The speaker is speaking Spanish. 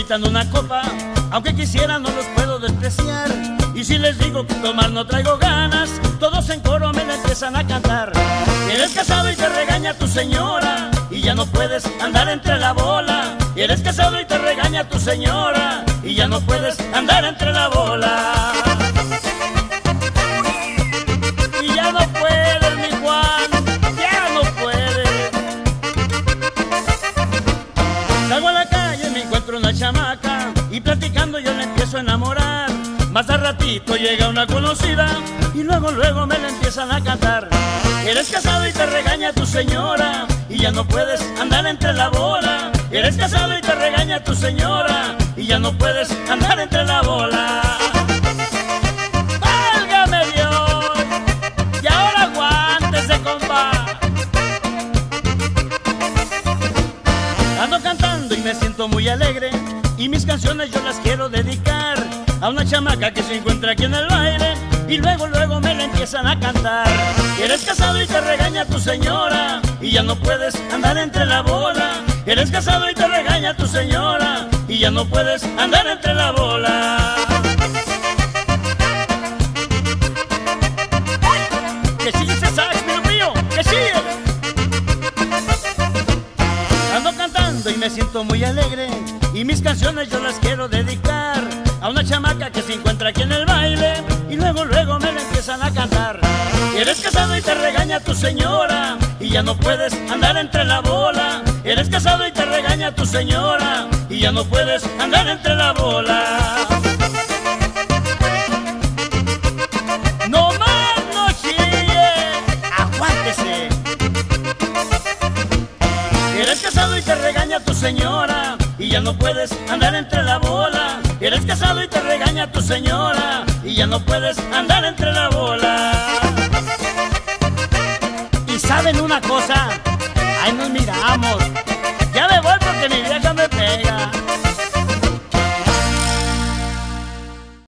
invitan una copa, aunque quisiera no los puedo despreciar. Y si les digo que tomar no traigo ganas, todos en coro me la empiezan a cantar. Eres casado y te regaña tu señora, y ya no puedes andar entre la bola. Eres casado y te regaña tu señora, y ya no puedes andar entre la bola. Y ya no puedes, mi Juan, ya no puedes. Salgo a la calle, me encuentro una chamaca, y platicando yo la empiezo a enamorar. Más al ratito llega una conocida, y luego me la empiezan a cantar. Eres casado y te regaña tu señora, y ya no puedes andar entre la bola. Eres casado y te regaña tu señora, y ya no puedes andar entre la bola. ¡Válgame Dios! Y ahora aguántese, compa. Ando cantando y me siento muy alegre, y mis canciones yo las quiero dedicar a una chamaca que se encuentra aquí en el baile, y luego me la empiezan a cantar. Eres casado y te regaña tu señora, y ya no puedes andar entre la bola. Eres casado y te regaña tu señora, y ya no puedes andar entre la bola. ¡Que sigue ese sax, mi mío! ¡Que sigue! Ando cantando y me siento muy alegre, y mis canciones yo las quiero dedicar a una chamaca que se encuentra aquí en el baile, y luego me la empiezan a cantar. Eres casado y te regaña tu señora, y ya no puedes andar entre la bola. Eres casado y te regaña tu señora, y ya no puedes andar entre la bola. ¡No más no chille! ¡Aguántese! Eres casado y te regaña tu señora, y ya no puedes andar entre la bola. Eres casado y te regaña tu señora, y ya no puedes andar entre la bola. ¿Y saben una cosa?